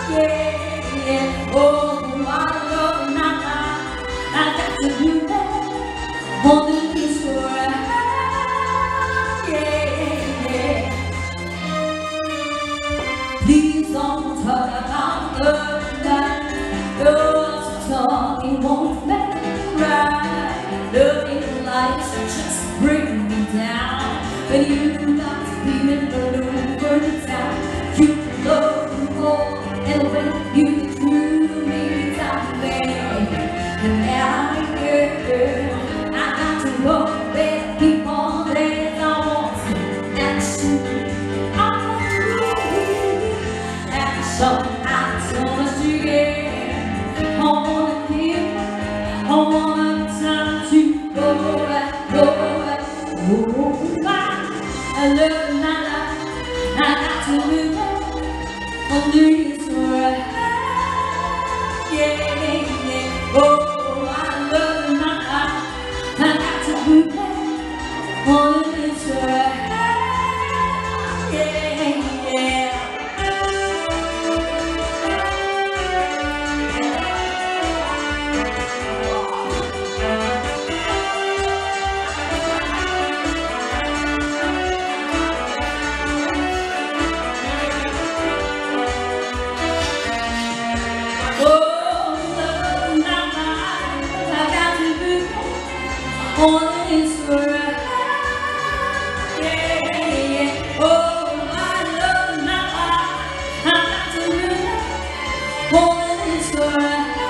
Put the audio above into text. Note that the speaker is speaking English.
yeah, yeah. Oh, my love, I got to do that. On this world, yeah, yeah. Please don't talk about love tonight. Those talking won't make me right. Loving lies just bring me down. When you got to be in the room for the town, you love me more. And when you threw me down there, and now I hear I got to go back, keep on days I want to action. So I so much to get. I wanna give, I want time to go back, oh my. I love my life, I got to live it on this world, yeah, yeah. Oh, I love my life, I got to live it on this world, yeah, yeah. On this world, yeah, yeah. Oh, I love my life, I got to live on this world.